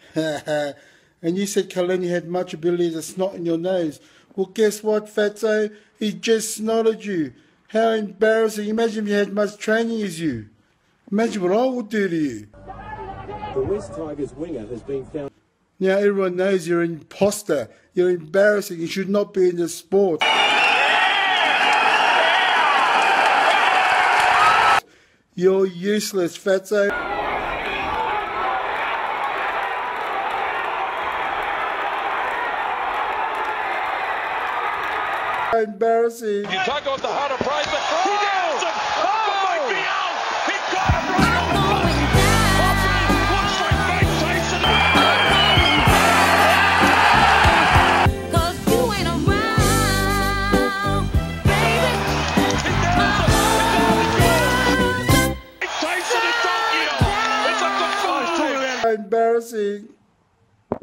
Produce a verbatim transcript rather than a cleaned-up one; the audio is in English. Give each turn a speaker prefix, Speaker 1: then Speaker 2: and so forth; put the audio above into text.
Speaker 1: And you said Kaleni had much ability to snot in your nose. Well, guess what, Fatso? He just snotted you. How embarrassing. Imagine if you had much training as you. Imagine what I would do to you.
Speaker 2: The West Tigers winger has been found.
Speaker 1: Now everyone knows you're an imposter. You're embarrassing. You should not be in the sport. You're useless, Fatso. Embarrassing.
Speaker 3: You talk about the heart of pride, but he nails him. Oh, might be out. He got him right on the front. Looks like Mike Tyson.
Speaker 4: Cause you ain't around, baby.
Speaker 3: He nails him. Mike Tyson in Tokyo. It's up to five.
Speaker 1: Embarrassing.